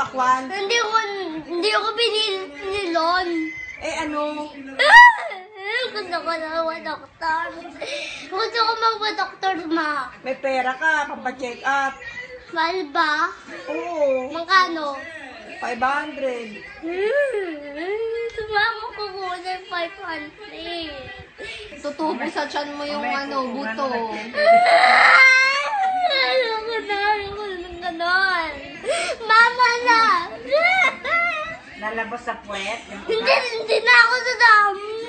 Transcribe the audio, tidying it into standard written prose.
pakwan? Hindi ako binilon. Eh, ano? Gusto ko na mag-doktor. Gusto ko mag-doktor, ma. May pera ka, pampacheck up. Mahal ba? Oo. Magkano? 500. Sumama ko kunin 500. Tutubo sa tiyan mo yung buto. Ayoko na ng ganon. Mama na! Lalabas sa puwet. Hindi na ako sa dami.